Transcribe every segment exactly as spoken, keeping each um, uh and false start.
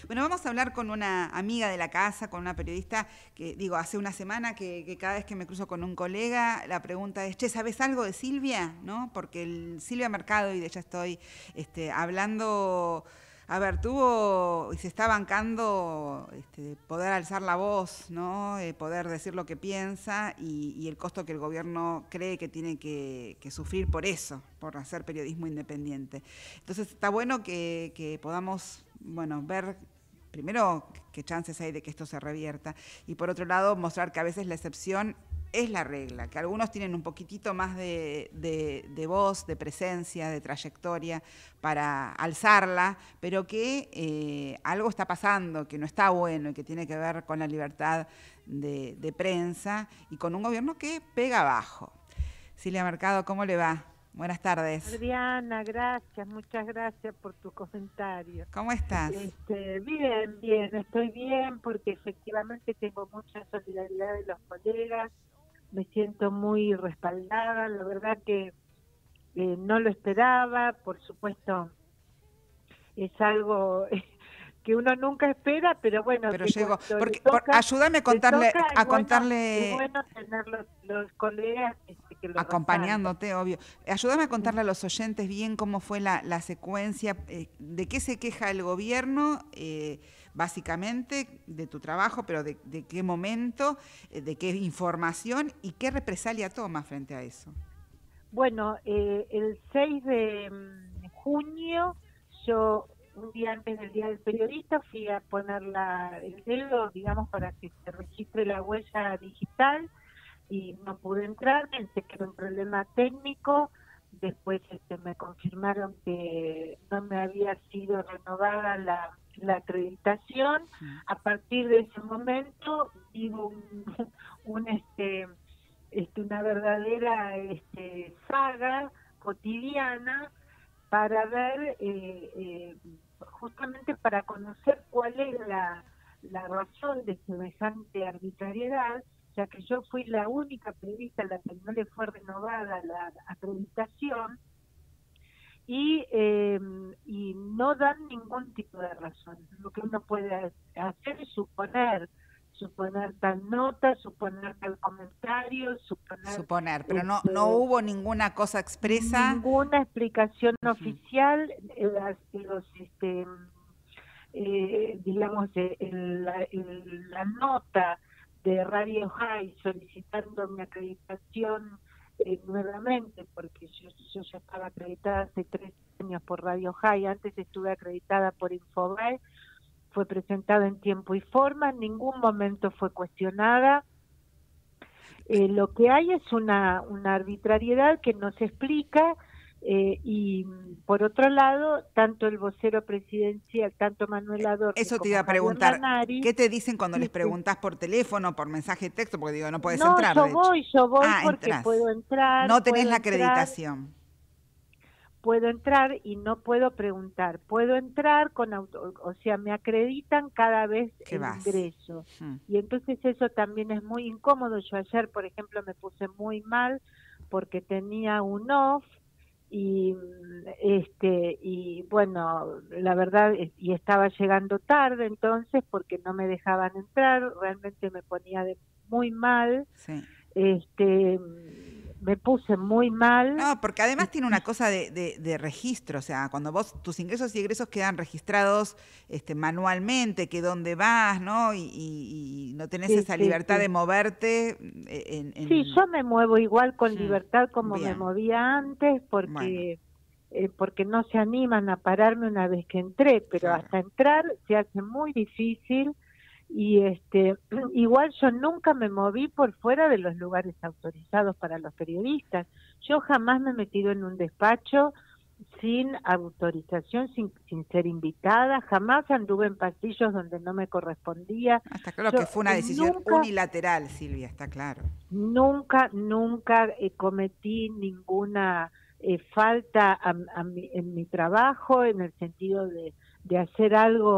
Bueno, vamos a hablar con una amiga de la casa, con una periodista que, digo, hace una semana que, que cada vez que me cruzo con un colega, la pregunta es, che, ¿sabes algo de Silvia? ¿No? Porque el Silvia Mercado, y de ella estoy este, hablando... A ver, tuvo y se está bancando este, poder alzar la voz, ¿no? Eh, poder decir lo que piensa y, y el costo que el gobierno cree que tiene que, que sufrir por eso, por hacer periodismo independiente. Entonces está bueno que, que podamos, bueno, ver primero qué chances hay de que esto se revierta y por otro lado mostrar que a veces la excepción es la regla, que algunos tienen un poquitito más de, de, de voz, de presencia, de trayectoria para alzarla, pero que eh, algo está pasando, que no está bueno y que tiene que ver con la libertad de, de prensa y con un gobierno que pega abajo. Silvia Mercado, ¿cómo le va? Buenas tardes. Adriana, gracias, muchas gracias por tu comentario. ¿Cómo estás? Este, bien, bien, estoy bien porque efectivamente tengo mucha solidaridad de los colegas, me siento muy respaldada, la verdad que eh, no lo esperaba, por supuesto es algo que uno nunca espera, pero bueno, pero que llegó, cuando porque le toca, por, ayúdame a contarle, toca, a es bueno, contarle, es bueno tener los, los colegas este, que lo respaldan. acompañándote, obvio. Ayúdame a contarle a los oyentes bien cómo fue la, la secuencia, eh, de qué se queja el gobierno, eh, básicamente, de tu trabajo, pero de, de qué momento, eh, de qué información y qué represalia toma frente a eso. Bueno, eh, el seis de junio, yo un día antes del Día del Periodista fui a poner la, el dedo, digamos, para que se registre la huella digital y no pude entrar, pensé que era un problema técnico, después este, me confirmaron que no me había sido renovada la, la acreditación. Sí. A partir de ese momento digo un, un este Este, una verdadera este, saga cotidiana para ver, eh, eh, justamente para conocer cuál es la, la razón de semejante arbitrariedad, ya que yo fui la única periodista a la que no le fue renovada la acreditación y, eh, y no dan ningún tipo de razón. Lo que uno puede hacer es suponer, suponer tal nota, suponer tal comentario, suponer... Suponer, pero este, no no hubo ninguna cosa expresa. Ninguna explicación uh-huh. oficial, las, los, este, eh, digamos, el, la, el, la nota de Radio High solicitando mi acreditación eh, nuevamente, porque yo, yo ya estaba acreditada hace tres años por Radio High, antes estuve acreditada por Infobae, fue presentado en tiempo y forma, en ningún momento fue cuestionada. Eh, lo que hay es una, una arbitrariedad que no se explica eh, y por otro lado, tanto el vocero presidencial, tanto Manuel Adorni Eso te como iba a preguntar, Javier Lanari, ¿qué te dicen cuando sí, les preguntas por teléfono, por mensaje de texto? Porque digo, no puedes no, entrar, yo de hecho. voy, yo voy Ah, porque entrás. puedo entrar, No tenés puedo la entrar, acreditación. Puedo entrar y no puedo preguntar. Puedo entrar con auto, o sea, me acreditan cada vez el vas? ingreso. Hmm. Y entonces eso también es muy incómodo. Yo ayer, por ejemplo, me puse muy mal porque tenía un off y este y bueno, la verdad y estaba llegando tarde entonces porque no me dejaban entrar, realmente me ponía de muy mal. Sí. Este me puse muy mal. No, porque además tiene una cosa de, de, de registro, o sea, cuando vos, tus ingresos y egresos quedan registrados este, manualmente, que dónde vas, ¿no? Y, y, y no tenés sí, esa sí, libertad sí. de moverte. En, en... Sí, yo me muevo igual con libertad como Bien. me movía antes, porque bueno. eh, porque no se animan a pararme una vez que entré, pero claro. hasta entrar se hace muy difícil. Y este igual yo nunca me moví por fuera de los lugares autorizados para los periodistas. Yo jamás me he metido en un despacho sin autorización, sin, sin ser invitada, jamás anduve en pasillos donde no me correspondía. Está claro yo, que fue una decisión nunca, unilateral, Silvia, está claro. Nunca, nunca eh, cometí ninguna eh, falta a, a mi, en mi trabajo, en el sentido de, de hacer algo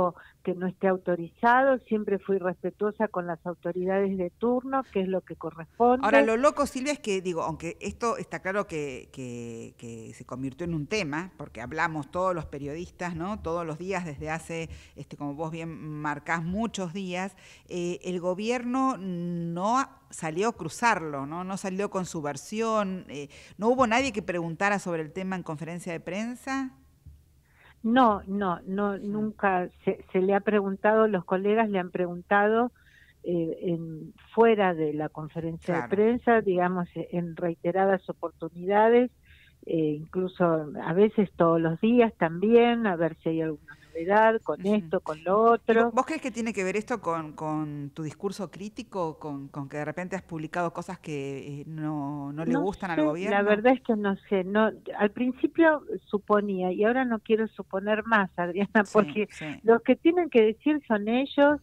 que no esté autorizado, siempre fui respetuosa con las autoridades de turno, que es lo que corresponde. Ahora, lo loco, Silvia, es que, digo, aunque esto está claro que, que, que se convirtió en un tema, porque hablamos todos los periodistas, ¿no? Todos los días, desde hace, este, como vos bien marcás, muchos días, eh, el gobierno no salió a cruzarlo, ¿no? No salió con su versión, eh, ¿no hubo nadie que preguntara sobre el tema en conferencia de prensa? No, no, no, nunca se, se le ha preguntado, los colegas le han preguntado eh, en, fuera de la conferencia Claro. de prensa, digamos, en reiteradas oportunidades, eh, incluso a veces todos los días también, a ver si hay alguna novedad con uh-huh. esto, con lo otro. ¿Vos crees que tiene que ver esto con, con tu discurso crítico, con, con que de repente has publicado cosas que eh, no, no le no gustan sé, al gobierno? La verdad es que no sé, no, al principio suponía y ahora no quiero suponer más, Adriana, porque sí, sí. los que tienen que decir son ellos.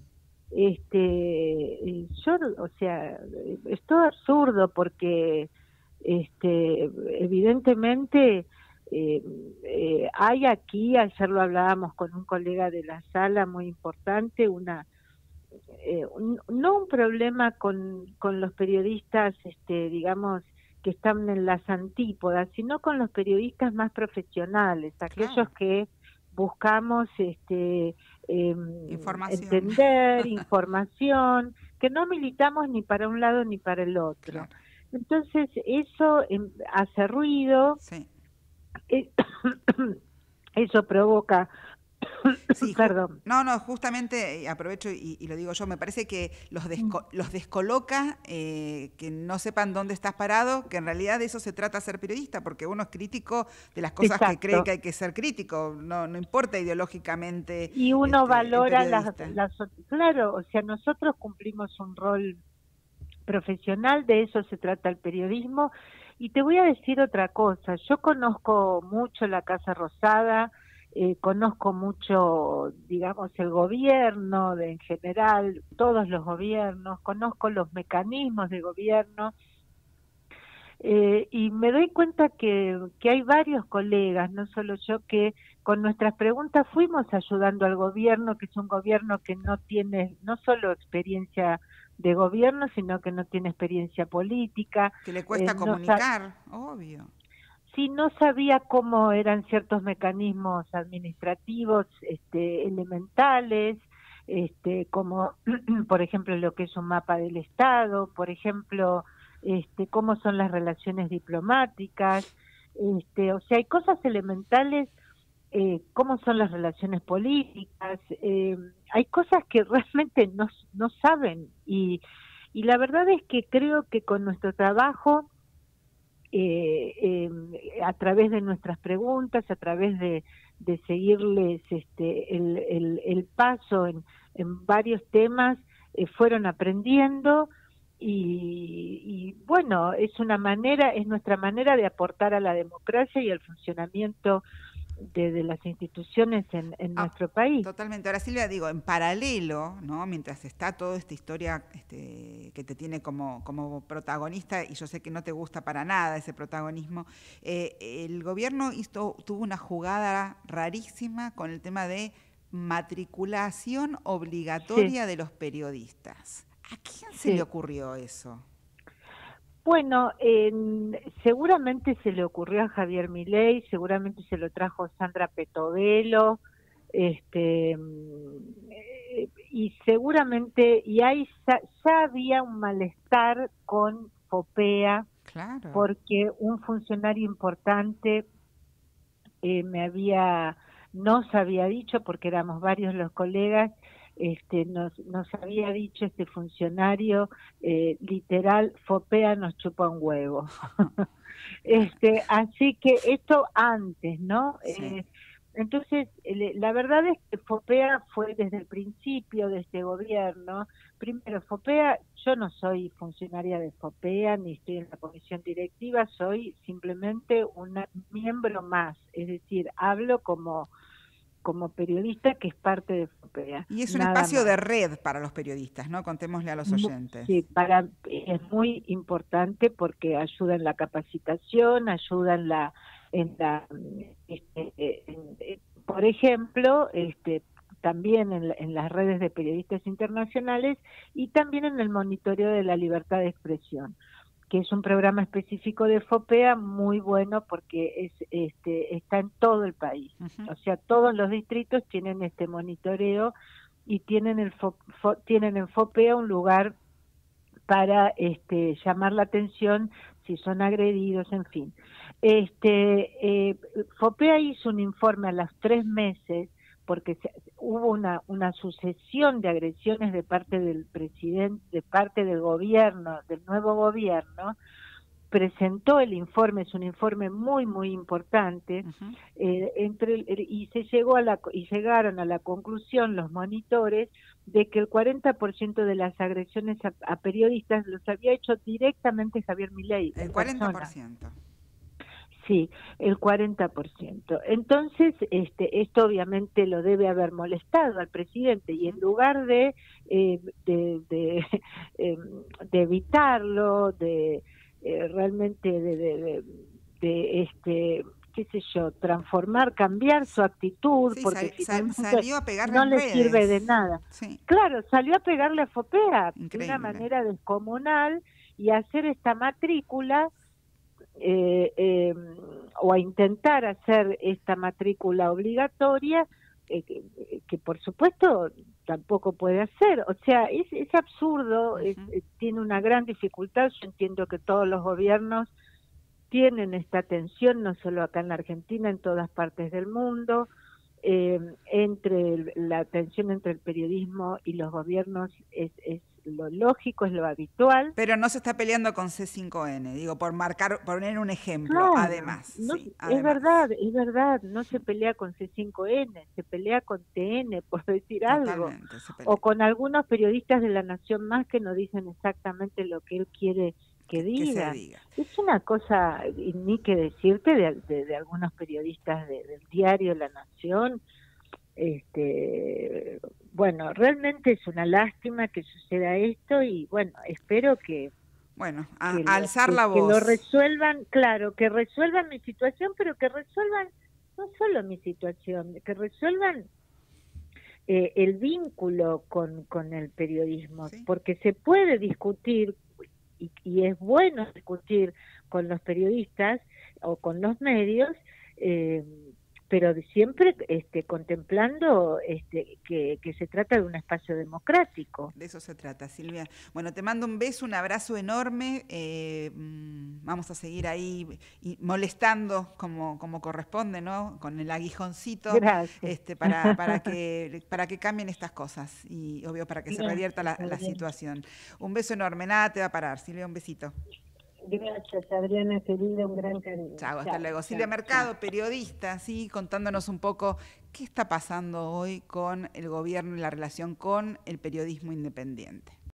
Este, yo, o sea, es todo absurdo porque, este, evidentemente eh, eh, hay aquí, ayer lo hablábamos con un colega de la sala muy importante, una eh, un, no un problema con, con los periodistas, este, digamos, que están en las antípodas, sino con los periodistas más profesionales, aquellos claro. que buscamos este eh, información. entender, información, que no militamos ni para un lado ni para el otro. Claro. Entonces eso eh, hace ruido, sí. eh, eso provoca... Sí, Perdón. No, no, justamente aprovecho y, y lo digo yo, me parece que los, desco los descoloca, eh, que no sepan dónde estás parado, que en realidad de eso se trata ser periodista, porque uno es crítico de las cosas Exacto. que cree que hay que ser crítico, no, no importa ideológicamente. Y uno este, valora las, las... Claro, o sea, nosotros cumplimos un rol profesional, de eso se trata el periodismo. Y te voy a decir otra cosa, yo conozco mucho la Casa Rosada, Eh, conozco mucho, digamos, el gobierno de, en general, todos los gobiernos, conozco los mecanismos de gobierno eh, y me doy cuenta que, que hay varios colegas, no solo yo, que con nuestras preguntas fuimos ayudando al gobierno, que es un gobierno que no tiene no solo experiencia de gobierno, sino que no tiene experiencia política. Que le cuesta eh, comunicar, no obvio. Sí, no sabía cómo eran ciertos mecanismos administrativos este, elementales, este, como por ejemplo lo que es un mapa del Estado, por ejemplo, este, cómo son las relaciones diplomáticas, este, o sea, hay cosas elementales, eh, cómo son las relaciones políticas, eh, hay cosas que realmente no, no saben y, y la verdad es que creo que con nuestro trabajo, Eh, eh, a través de nuestras preguntas, a través de, de seguirles este, el, el, el paso en, en varios temas, eh, fueron aprendiendo y, y bueno, es una manera, es nuestra manera de aportar a la democracia y al funcionamiento de, de las instituciones en, en ah, nuestro país. Totalmente. Ahora, Silvia, digo, en paralelo, ¿no? Mientras está toda esta historia este, que te tiene como, como protagonista, y yo sé que no te gusta para nada ese protagonismo, eh, el gobierno hizo, tuvo una jugada rarísima con el tema de matriculación obligatoria sí. de los periodistas. ¿A quién se sí. le ocurrió eso? Bueno, eh, seguramente se le ocurrió a Javier Milei, seguramente se lo trajo Sandra Petovelo, este, eh, y seguramente, y ahí ya, ya había un malestar con FOPEA, claro. porque un funcionario importante eh, me había, nos había dicho, porque éramos varios los colegas, Este, nos, nos había dicho este funcionario, eh, literal, FOPEA nos chupa un huevo. este, así que esto antes, ¿no? Sí. Eh, entonces, eh, la verdad es que FOPEA fue desde el principio de este gobierno. Primero, FOPEA, yo no soy funcionaria de FOPEA, ni estoy en la comisión directiva, soy simplemente un miembro más, es decir, hablo como... como periodista que es parte de FOPEA. Y es un espacio más. de red para los periodistas, ¿no? Contémosle a los oyentes. Sí, para, es muy importante porque ayuda en la capacitación, ayuda en la... En la este, en, en, por ejemplo, este, también en, en las redes de periodistas internacionales y también en el monitoreo de la libertad de expresión, que es un programa específico de FOPEA muy bueno porque es este está en todo el país. Uh-huh. O sea, todos los distritos tienen este monitoreo y tienen el fo, fo, tienen en FOPEA un lugar para este llamar la atención si son agredidos, en fin. Este eh, FOPEA hizo un informe a los tres meses porque se, hubo una una sucesión de agresiones de parte del presidente, de parte del gobierno, del nuevo gobierno. Presentó el informe, es un informe muy muy importante, uh-huh. eh, entre el, y se llegó a la y llegaron a la conclusión los monitores de que el cuarenta por ciento de las agresiones a, a periodistas los había hecho directamente Javier Milei. El cuarenta por ciento. Sí, el cuarenta por ciento. Entonces, este, esto obviamente lo debe haber molestado al presidente y en lugar de eh, de, de, eh, de evitarlo, de eh, realmente de, de, de, de este qué sé yo, transformar, cambiar su actitud, sí, porque sal, sal, salió a pegarle no en le redes. Sirve de nada. Sí. Claro, salió a pegarle a FOPEA de una manera descomunal y a hacer esta matrícula eh, eh, o a intentar hacer esta matrícula obligatoria eh, que, que por supuesto tampoco puede hacer. O sea, es, es absurdo, uh-huh. es, es, tiene una gran dificultad. Yo entiendo que todos los gobiernos tienen esta tensión, no solo acá en la Argentina, en todas partes del mundo, eh, entre el, la tensión entre el periodismo y los gobiernos es, es lo lógico, es lo habitual. Pero no se está peleando con C cinco N, digo, por marcar, por poner un ejemplo, claro, además, no, sí, es además. verdad, es verdad, no se pelea con C cinco N, se pelea con T N, por decir Totalmente, algo, o con algunos periodistas de La Nación Más que no dicen exactamente lo que él quiere que diga. diga. Es una cosa, ni que decirte, de, de, de algunos periodistas de, del diario La Nación. Este, bueno, realmente es una lástima que suceda esto y bueno, espero que bueno, a, que a alzar lo, la que, voz. Que lo resuelvan, claro, que resuelvan mi situación, pero que resuelvan no solo mi situación, que resuelvan eh, el vínculo con, con el periodismo, ¿sí? Porque se puede discutir y, y es bueno discutir con los periodistas o con los medios, eh, pero siempre este, contemplando este, que, que se trata de un espacio democrático. De eso se trata, Silvia. Bueno, te mando un beso, un abrazo enorme. Eh, vamos a seguir ahí y molestando como, como corresponde, ¿no? Con el aguijoncito. Gracias. Este, para, para, que, para que cambien estas cosas y, obvio, para que se revierta la, la situación. Un beso enorme. Nada te va a parar, Silvia. Un besito. Gracias, Adriana, querida, un gran cariño. Chao, hasta chau, luego. Chau, Silvia Mercado, chau. Periodista, sí, contándonos un poco qué está pasando hoy con el gobierno y la relación con el periodismo independiente.